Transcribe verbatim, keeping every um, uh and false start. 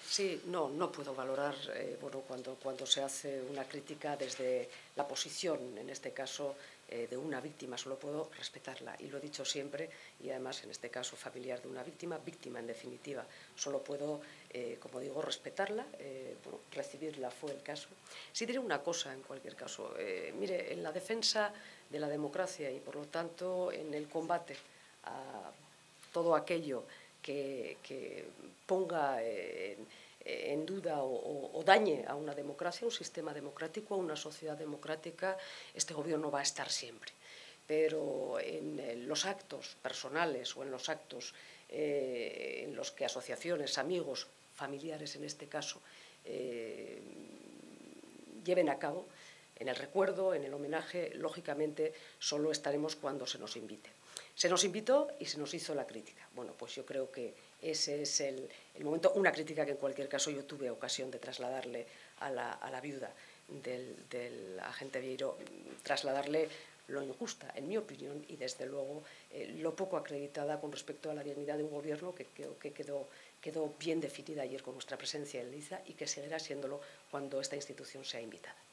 Sí, no, no puedo valorar eh, bueno, cuando, cuando se hace una crítica desde la posición, en este caso, eh, de una víctima. Solo puedo respetarla, y lo he dicho siempre, y además, en este caso, familiar de una víctima, víctima en definitiva. Solo puedo, eh, como digo, respetarla, eh, bueno, recibirla fue el caso. Sí diré una cosa, en cualquier caso. Eh, mire, en la defensa de la democracia y, por lo tanto, en el combate a todo aquello que, que ponga en, en duda o, o, o dañe a una democracia, a un sistema democrático, a una sociedad democrática, este gobierno va a estar siempre. Pero en los actos personales o en los actos eh, en los que asociaciones, amigos, familiares en este caso, eh, lleven a cabo, en el recuerdo, en el homenaje, lógicamente solo estaremos cuando se nos invite. Se nos invitó y se nos hizo la crítica. Bueno, pues yo creo que ese es el, el momento, una crítica que en cualquier caso yo tuve ocasión de trasladarle a la, a la viuda del, del agente Vieiro, trasladarle lo injusta, en mi opinión, y desde luego eh, lo poco acreditada con respecto a la dignidad de un gobierno que, que, que quedó, quedó bien definida ayer con nuestra presencia en Liza y que seguirá siéndolo cuando esta institución sea invitada.